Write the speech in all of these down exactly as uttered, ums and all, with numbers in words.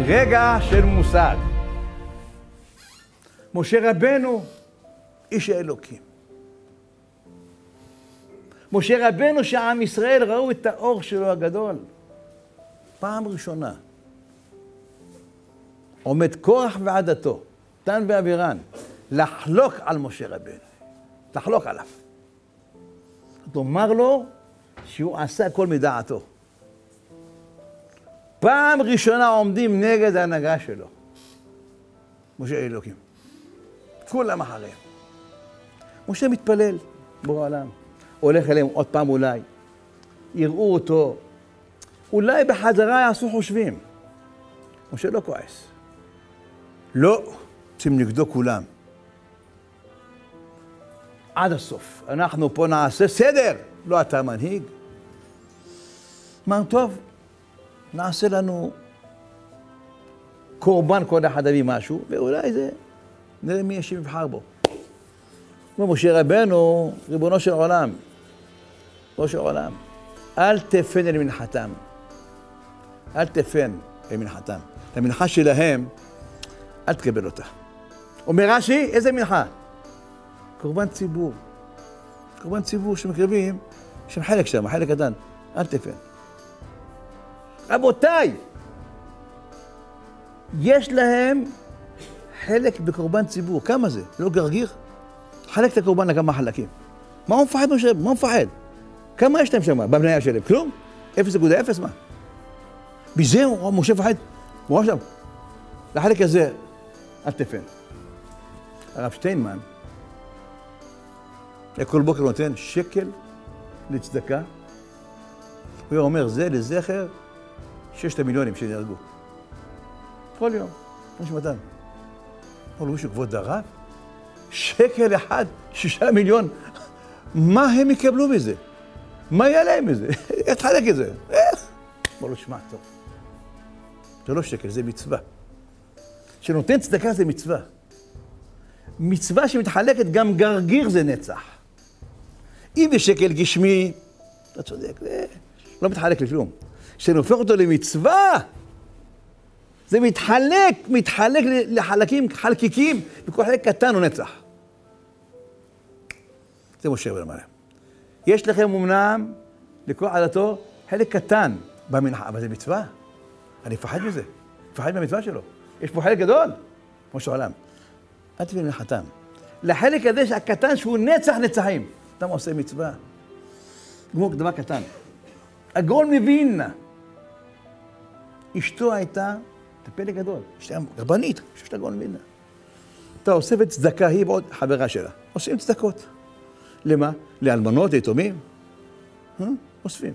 רגע של מושג. משה רבנו, איש האלוקים. משה רבנו שעם ישראל ראו את האור שלו הגדול. פעם ראשונה. עומד קורח ועדתו, דן ואבירן, לחלוק על משה רבנו. לחלוק עליו. תאמר לו שהוא עשה הכל מדעתו. פעם ראשונה עומדים נגד ההנהגה שלו. משה אלוקים. כולם אחריהם. משה מתפלל בעולם. הולך אליהם עוד פעם אולי. יראו אותו. אולי בחזרה יעשו חושבים. משה לא כועס. לא. צריכים נגדו כולם. עד הסוף. אנחנו פה נעשה סדר. לא אתה מנהיג. מה טוב? נעשה לנו קורבן כל אחד אבי משהו, ואולי זה, נראה מי יש מבחר בו. כמו משה רבנו, ריבונו של עולם, ריבונו של עולם, אל תפן אל מנחתם. אל תפן אל מנחתם. המנחה שלהם, אל תקבל אותה. אומר רש"י, איזה מנחה? קורבן ציבור. קורבן ציבור שמקרבים, שם חלק שם, חלק קטן. אל תפן. רבותיי, יש להם חלק בקורבן ציבור. כמה זה? לא גרגיר? חלק את הקורבן לכמה חלקים. מה הוא מפחד משה? מה הוא מפחד? כמה יש להם שם? במניה שלהם? כלום? אפס נקודה אפס מה? בזה משה מפחד? מה שם? לחלק הזה, אל תפן. הרב שטיינמן, כל בוקר נותן שקל לצדקה, הוא אומר, זה לזכר ששת המיליונים שנהרגו. כל יום, יש מתן. אמרו לו מישהו, כבוד הרב, שקל אחד, שישה מיליון, מה הם יקבלו מזה? מה יהיה להם מזה? איך תחלק את זה? איך? אמרו לו, שמע, טוב. זה לא שקל, זה מצווה. שנותן צדקה זה מצווה. מצווה שמתחלקת גם גרגיר זה נצח. אם בשקל גשמי, אתה צודק, לא מתחלק לכלום. כשנהופך אותו למצווה, זה מתחלק, מתחלק לחלקים חלקיקים, וכל חלק קטן הוא נצח. זה משה רבנו אמר. יש לכם אמנם, לכל עדתו, חלק קטן במנחה, אבל זה מצווה. אני מפחד מזה, מפחד מהמצווה שלו. יש פה חלק גדול, כמו שעולם. אל תבין מנחתם. לחלק הזה שהקטן שהוא נצח נצחים. אתה עושה מצווה. כמו דבר קטן. הגאון מווילנה. אשתו הייתה, את הפלא גדול, אשתה רבנית, שיש לה גאון מווילנה. אתה אוספת צדקה, היא ועוד חברה שלה. עושים צדקות. למה? לאלמנות, ליתומים. אוספים.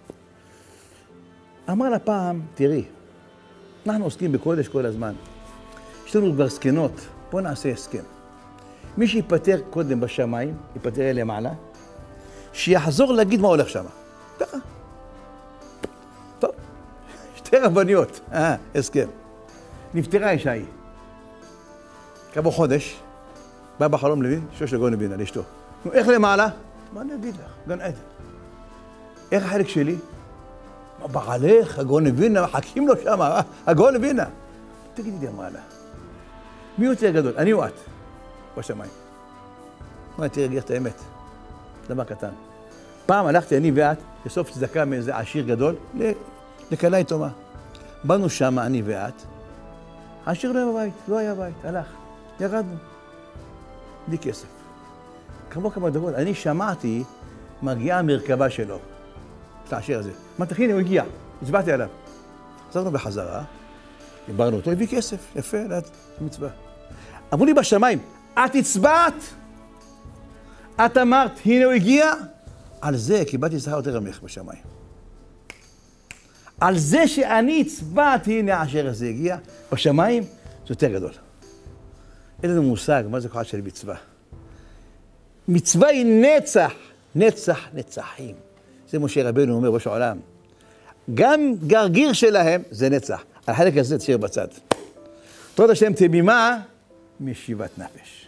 אמר לה פעם, תראי, אנחנו עוסקים בקודש כל הזמן. יש לנו כבר סכנות, בוא נעשה הסכם. מי שיפטר קודם בשמיים, יפטר אלה מעלה, שיחזור להגיד מה הולך שם. ככה. טוב, שתי רבניות, אה, הסכם. נפטרה אישה היא. כעבור חודש, בא בחלום לוי, שוש לגאון מווילנה, לאשתו. נו, איך למעלה? מה אני אגיד לך? גן עדן. איך החלק שלי? מה בעלך, הגאון מווילנה, מחכים לו שם, הגאון מווילנה. תגידי לי מעלה. מי יותר גדול? אני או את? בשמיים. אמרתי, תראה, גיח את האמת. דבר קטן. פעם הלכתי אני ואת, לסוף צדקה מאיזה עשיר גדול, לקלה יתומה. באנו שם, אני ואת. העשיר לא היה בבית, לא היה בבית, הלך. ירדנו. בלי כסף. כמה כמה דקות, אני שמעתי, מגיעה המרכבה שלו. את העשיר הזה. אמרתי, הנה, הוא הגיע. הצבעתי עליו. חזרנו בחזרה, דיברנו אותו, הביא כסף. יפה, לאט, מצווה. אמרו לי בשמיים, את הצבעת? את אמרת, הנה הוא הגיע? על זה קיבלתי שכר יותר ממך בשמיים. על זה שאני הצבעת, הנה אשר הזה הגיע, בשמיים, זה יותר גדול. אין לנו מושג, מה זה כוח של מצווה? מצווה היא נצח, נצח נצחים. זה משה רבנו אומר ראש העולם. גם גרגיר שלהם זה נצח. על החלק הזה תשאיר בצד. תודה השם תמימה, משיבת נפש.